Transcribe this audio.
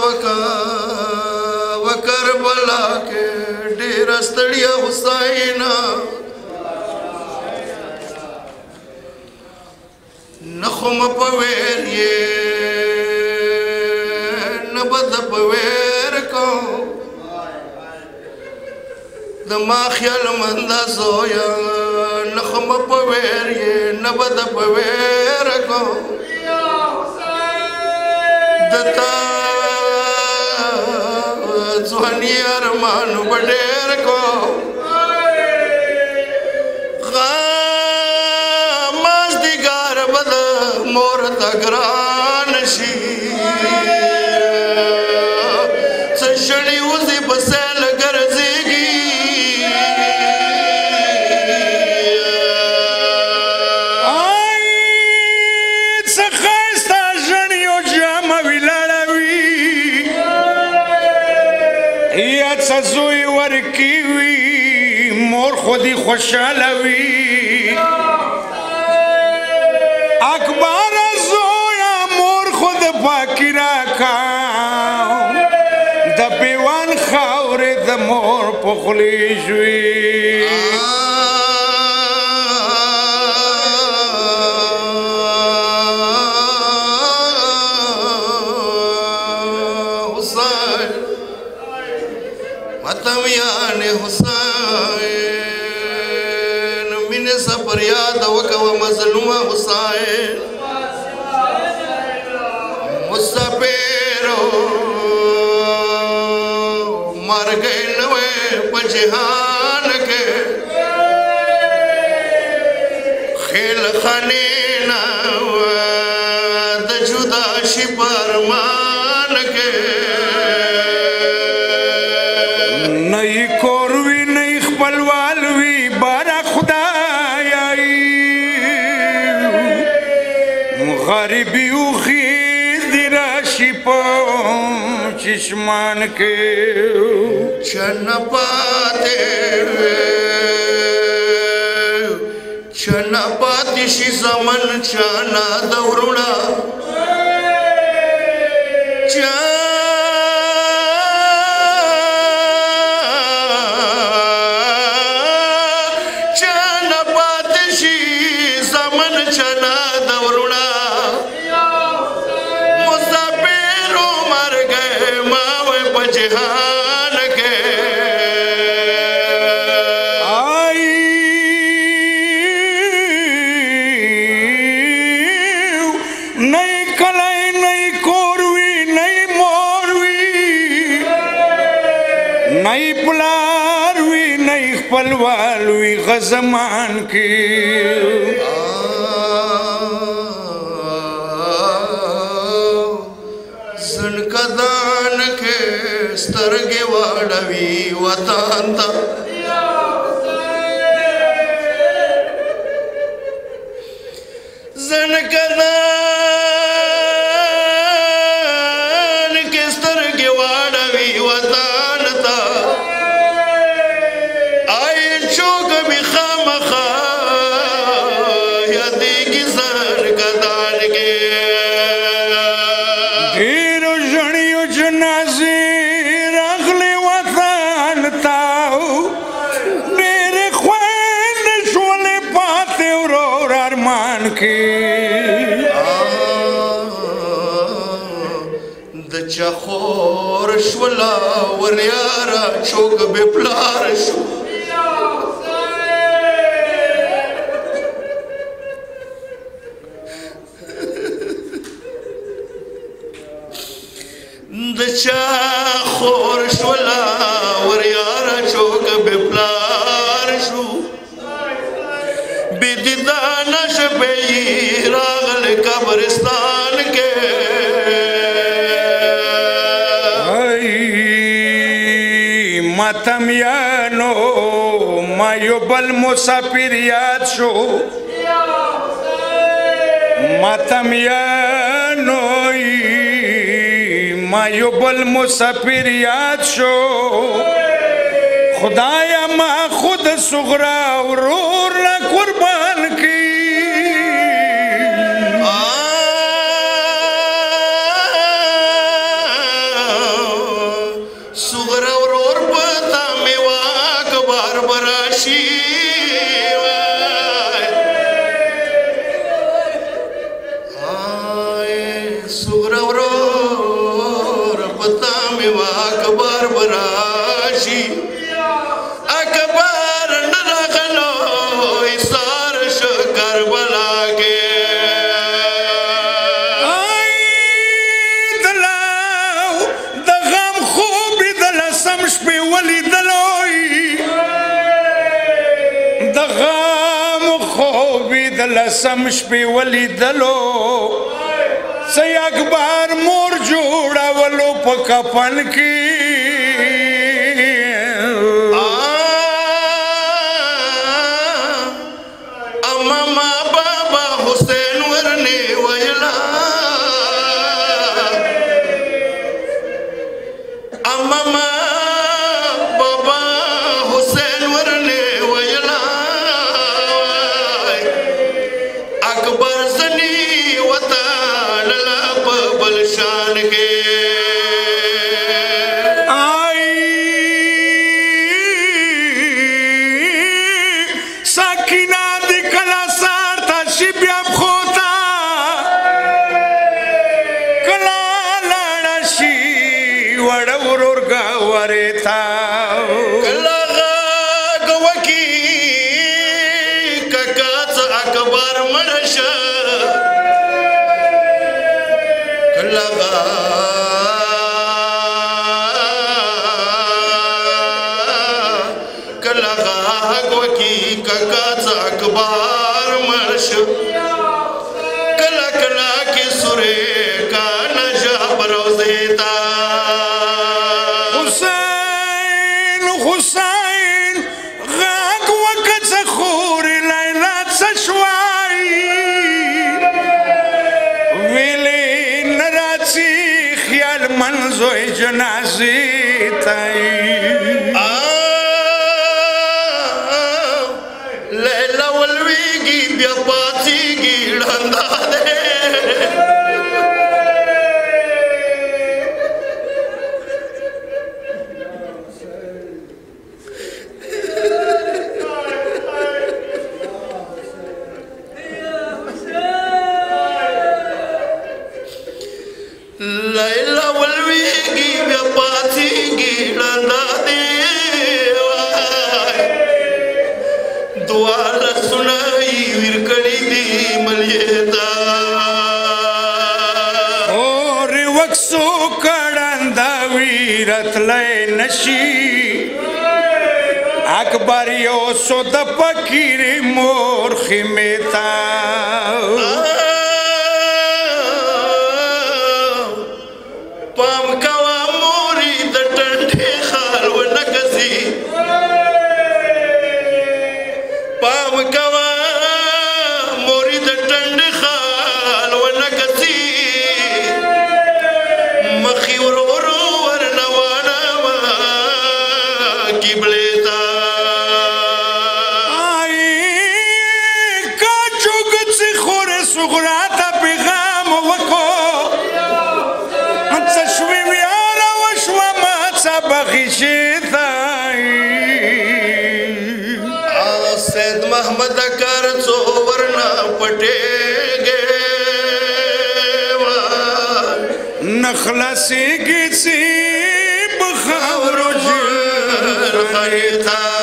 وکا وکربلا کے ډیر ستړیا حسین نخم پویر یہ نبد پویر کو دما خیال مندا زویا نخم پویر یہ نبد پویر کو دتا زوانی ارمان بڑیر کو غاماز دیگار بد مور تگران شی سشنی وزی بسیل گرزیگی آئی سخاستا جنیو جاموی لڑوی یاد سزوی ورکیوی مور خودی خوشالوی اکبر زویا مور خود پاکی راکا دا بیوان خاور دا مور پخلی جوی حسین متویان حسین من سپر یاد وکو مظلوم حسین مصطفیرو مر گئے نوے پجہان کے خیل خانینا د جدا شپرمان کے نئی کوروی نئی خپلوالوی بارا خدای آئی غریبیو خیر دی راشی پا چشمان کے چن پاتی شی زمن چانا دورونا چن پاتی شی زمن چانا دورونا مصطفیرو مر گئے ماوے پجہان کے نئی کلائی نئی کوروی نئی موروی نئی پلاروی نئی خپلوالوی غزمان کی زنکدان کے سترگی واڑوی وطان تا زنکدان کے سترگی واڑوی وطان تا آئی چوک بھی خام خواہ یادی کی زنکدان کے ڈیرو جنیو جنازی رغلی وطان تاو ڈیر خوین شولی پاتے ورور ارمان کی دچا خور شولا وریارا چوک بے پلار شو دچا خور شولا وریارا چوک بے پلار شو بیدیدانا شپیی راغل قبرستان کے ماتم یانو ما یو بل مسافر یاد شو ماتم یانو ما یو بل مسافر یاد شو خدایا ما خود صغرا ورور لا قربان کی ولیدلوی د غم خوبی د لسم شپې ولیدلو سی اکبر مور جوړولو په کفن کې اماما بابا حسین ورنه ویلا اماما بابا حسین ورنه ویلا اکبر زنی وطا للا بلشان کے آئی ساکینہ دی کلا سارتا شبیاب خوتا کلا لانا شی وڑا ورورگا وریتا کلا گوکی ککاڅ اکبر مرشا کلا گوکی ککاڅ اکبر مرشا کلا کلا کی سورے کا نجا بروزیتا حسین حسین غاق وقت سخور لیلا سشوائی ویلی نراچی خیال منزوی جنازی تائی لیلا ولویگی بیا پاتیگی ڈھندا دے لیلا ولویگی بیا پاتیگی ڈھندا دے دوال سنائی ورکڑی دی ملیتا اور وقسو کڑندا ویرت لے نشی اکبر یو سو د پکیری مور خمیتا پام کوا موری د ټنډې خال و نکسی پام کوا موری د ټنډې خال و نکسی مخی ورورو ورنوانا ما قبلتا آئی کاچو گچی خور سغراتا پیغام وکو چشوی ویارا وشوا ماچا بخیشیتا سید محمد کر چو ورنہ پٹے گے نخلصی گیسی بخاورو جر خیتا